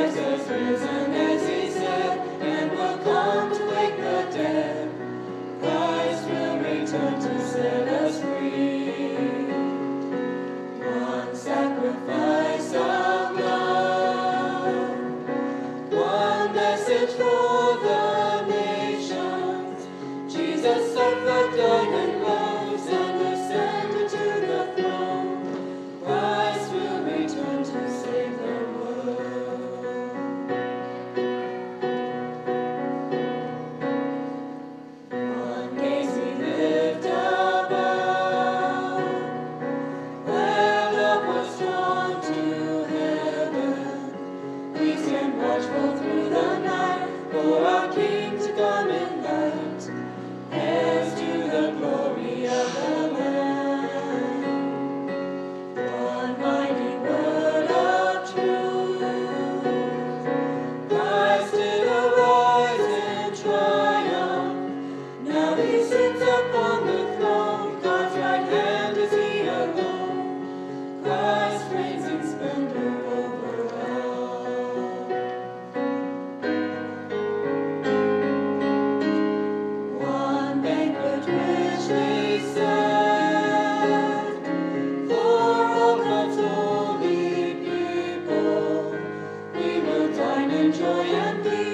Christ has risen as he said, and will come to wake the dead. Christ will return to set us free. One sacrifice of love, one message for the nations. Jesus suffered, died, and rose, and ascended to the throne. Christ will return to save the world. One gaze we lift above, where love was drawn to heaven. We stand watchful through the night for our King to come in light, heirs to the glory of the Lamb. One mighty word of truth, Christ did arise in triumph. Now he sits upon the throne, God's right hand is he alone. Christ reigns in splendor over all. One banquet richly set for all God's holy people. We will dine in joy and peace.